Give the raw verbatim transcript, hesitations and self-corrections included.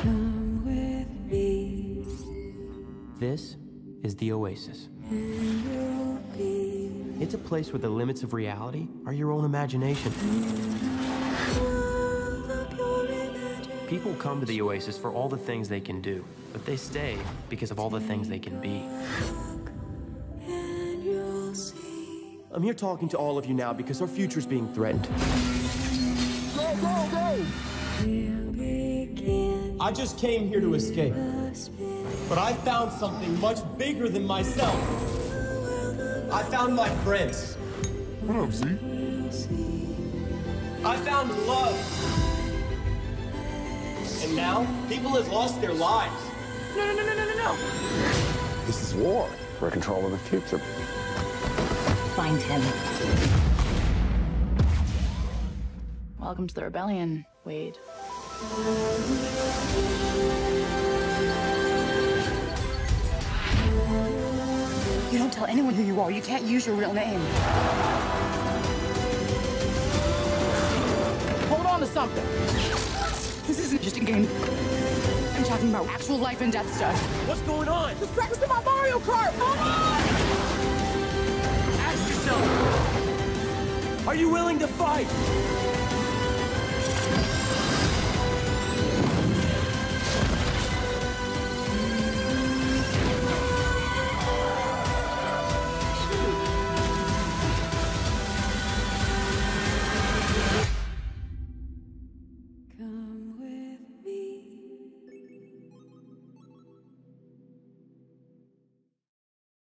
Come with me. This is the Oasis. It's a place where the limits of reality are your own imagination. People come to the Oasis for all the things they can do, but they stay because of all the things they can be. I'm here talking to all of you now because our future's being threatened. Go, go, go! I just came here to escape, but I found something much bigger than myself. I found my friends. What up, Z? I found love. And now, people have lost their lives. No, no, no, no, no, no, no. This is war for control of the future. Find him. Welcome to the rebellion, Wade. You don't tell anyone who you are. You can't use your real name. Hold on to something. This isn't just a game. I'm talking about actual life and death stuff. What's going on? Just practice my Mario Kart! Come on! Ask yourself, are you willing to fight?